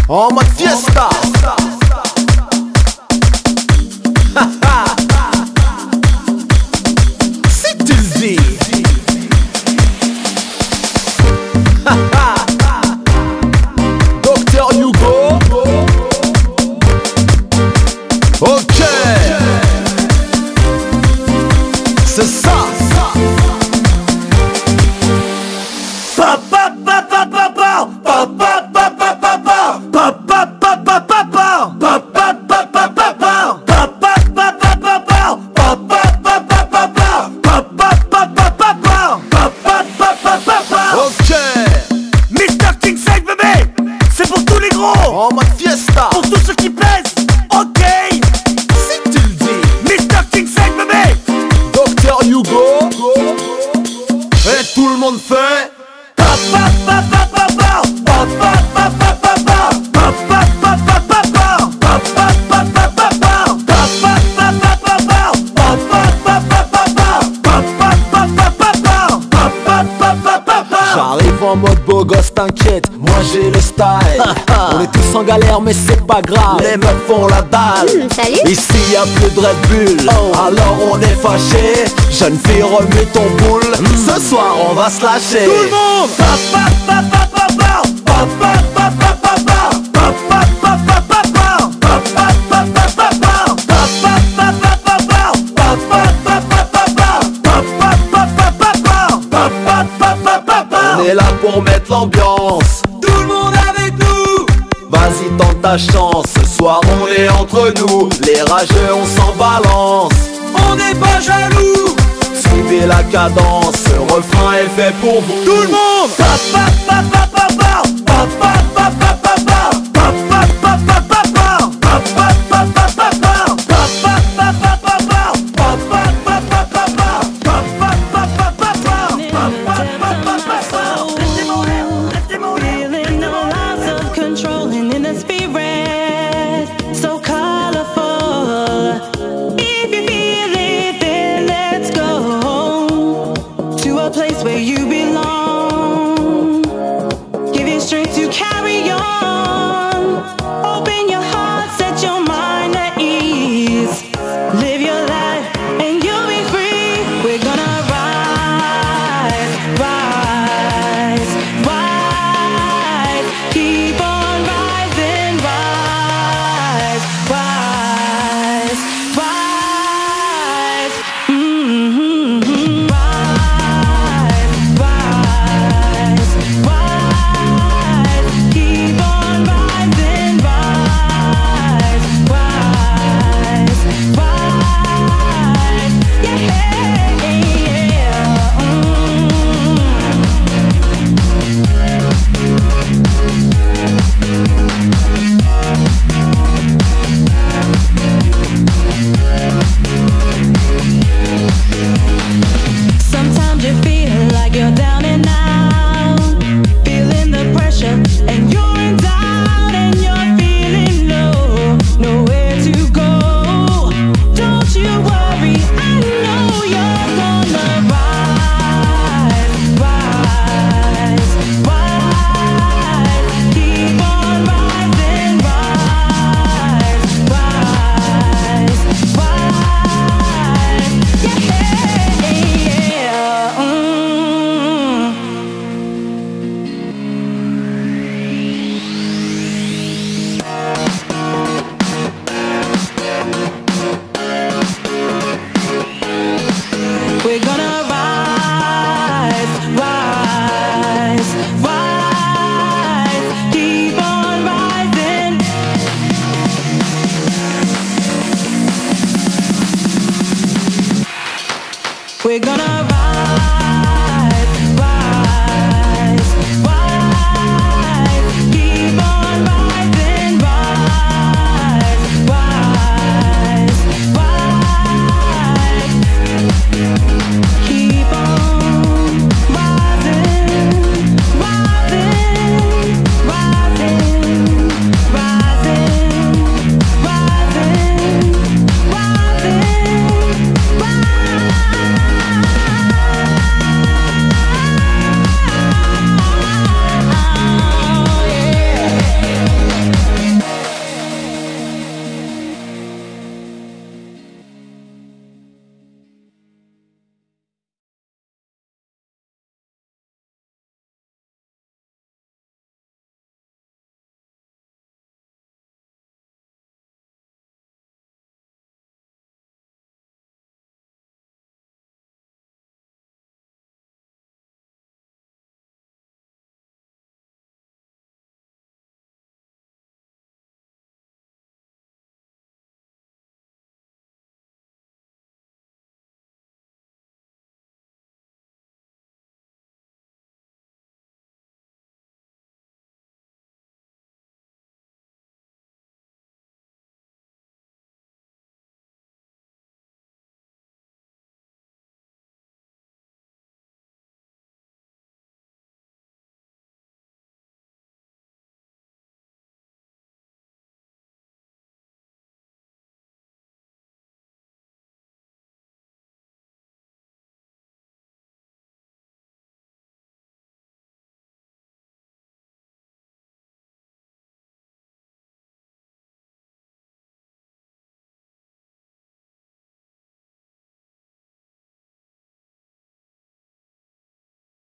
En mode fiesta. Si tu le dis. Docteur Hugo. Ok. C'est ça. En mode fiesta. Pour tous ceux qui plaisent, ok. Si tu le dis. Mr. King 5 bébé. Docteur Hugo. Et tout le monde fait. J'arrive en mode beau gosse, t'inquiète, moi j'ai le style. On est tous en galère mais c'est pas grave, les meufs font la dalle. Salut. Ici y'a plus de Red Bull, alors on est fâché. Jeune fille remue ton boule, ce soir on va se lâcher. Tout le monde. On est là pour mettre l'ambiance. Tout le monde avec nous. Vas-y tente ta chance, ce soir on est entre nous. Les rageux on s'en balance. On n'est pas jaloux. Suivez la cadence, ce refrain est fait pour vous. Tout le monde.